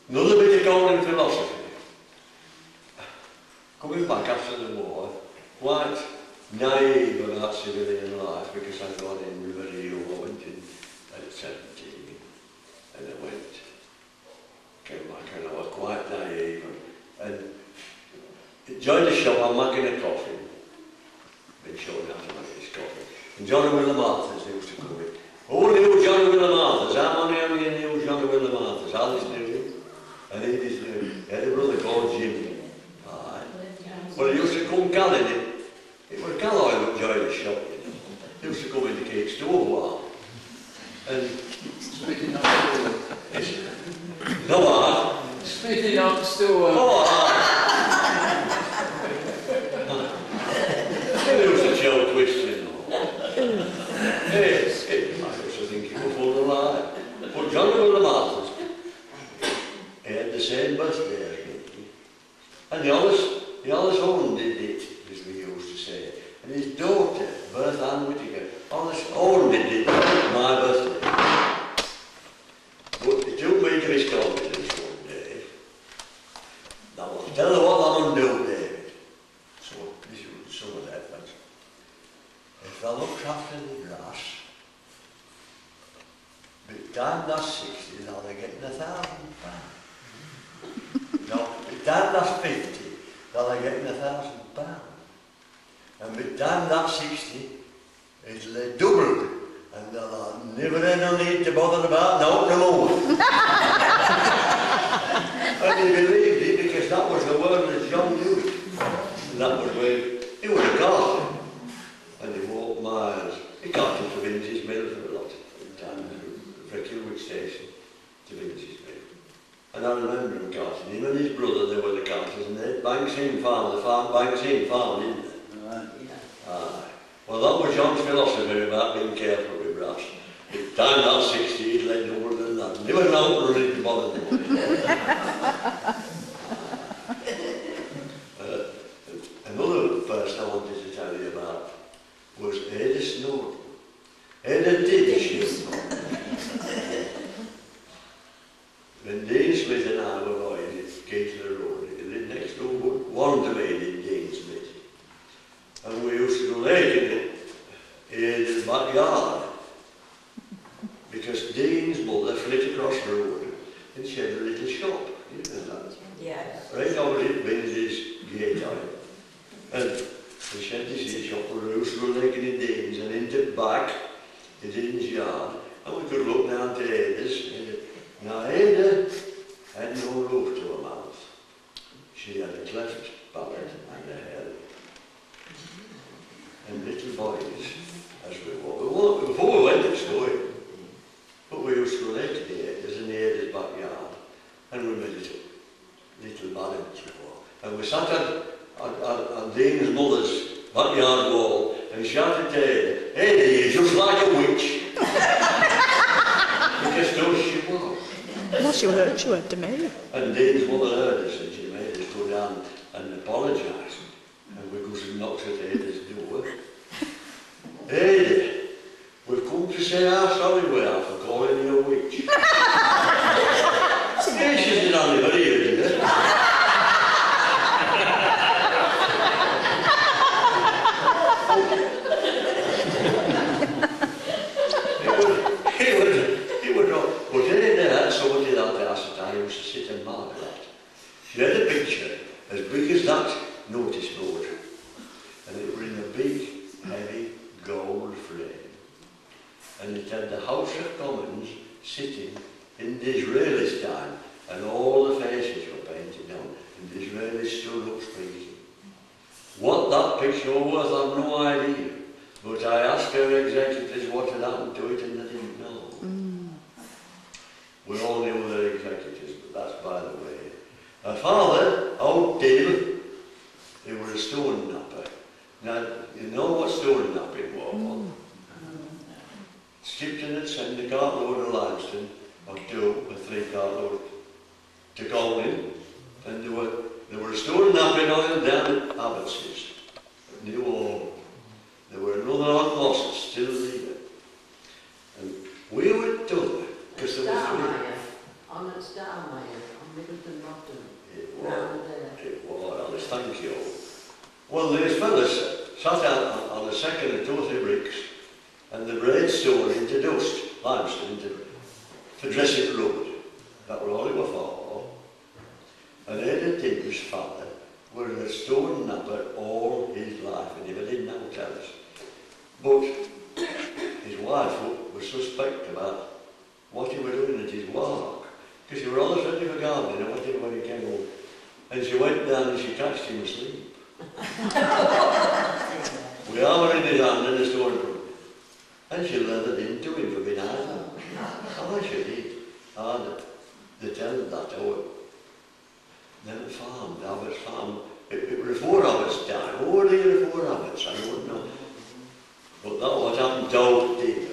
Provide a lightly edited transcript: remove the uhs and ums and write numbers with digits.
Another bit of golden philosophy. Coming back after the war, quite naive about civilian life, because I thought in Riverdale I went in at 17, and I came back and I was quite naive, and joined the shop, I'm making a coffee. Been shown how to make this coffee. And Johnny William Arthurs used to come in. Who knew Johnny William Arthurs? How many knew Johnny William Arthurs? Alice knew him. And he knew him. He had a brother called Jimmy. Aye. Well, he used to come calling him. It was Calloy that joined the shop. He used to come in to keep stove warm. And Speaking of stove. no what? Speaking of stove. He used to show twisting. Yes, I used to think he was full of lie. But Johnny William Arthurs, he had the same birthday as me. And he always owned it, as we used to say. And his daughter, Bertha Ann Whittaker, always owned it, my birthday. But he took me to his confidence one day. Now I'll tell you what I'm going to do, David. So this was some of that. If I look after the grass, by the time that's 60, now they're getting £1,000. Now, by the time that's 50, now they're getting £1,000. And by the time that's 60, it'll double. And they'll never no need to bother about no more. And he believed it because that was the word that John used. And that was where he was a carter. And he walked miles. He carted to Vince's Mill for a lot of time, from Kilwick Station to Vince's Mill. And I remember him carting. Him and his brother, they were the carters, and they had Banks Inn Farm, the farm, Banks Inn Farm, didn't they? Right. Aye. Well, that was John's philosophy about being careful with brass. By the time that's 60, he'd let no more than that. Never know what really to bother them. Another person I wanted to tell you about was Ada Snowden. Ada did ship. When Dean Smith and I were going at Gatesler Road, he lived next door, one to me did Dean Smith. And we used to go lake in Ada's backyard. Because Dean's mother flit across the road and she had a little shop. You know that? Yes. Right opposite Binsley's gate on it. And she had this shop where we used to go lake in Dean's, and into the back, to Dean's yard, and we could look down to Ada's. Now Ada had no roof to her mouth. She had a cleft palate and a head. And little boys, as we walked, before we went to school, but we used to go lake to Ada's in Ada's backyard, and we made a little balance before. And we sat on Dean's mother's backyard wall and shouted to Ada, Ada, you're just like a witch. Because those she was. Well, she heard to me. And Dean's mother heard us and she made us go down and apologise. And we goes and knocks at Ada's door. Ada, we've come to say how sorry we are for calling you a witch. Yeah, she said, I never heard it. He would not. But Ada had somebody that house that I used to sit and mark at. She had a picture as big as that notice board. And it was in a big, heavy gold frame. And it had the House of Commons sitting in Disraeli's time, and all the faces were painted on, and Disraeli stood up speaking. What that picture was, I've no idea, but I asked her executors what had happened to it, and they didn't know. We all knew their executors, but that's by the way. Her father, old Dill, he was a stone napper. Now, you know what stone napping was? Skipton had sent a cartload of limestone, or 2 or 3 cartloads, to Colwyn, and there were a stone napping oil down at Abbots's, at New Orleans. There were another on Mosses, still there. And we were told, because there was 3. On at Starmire. Middleton Rotten. It Round was. there. It was, Alice, thank you. Well, these fellas sat out on a second or two or three bricks, and the braid stone into dust, limestone to dress it rubber. That were all it was for. And Ada Tim's father was a stone napper all his life, and he never did now tell us. But his wife was suspect about what he was doing at his work, because he was always ready for gardening and whatever when he came home. And she went down and she catched him asleep. We hammer in his hand and a stone from. And she leathered into him for being idle. Oh, she did. And they tell him that, oh, then the farm, the Abbott's farm, it was before Abbott's time. Oh, dear, before Abbott's, I don't know. But that what happened to Dave.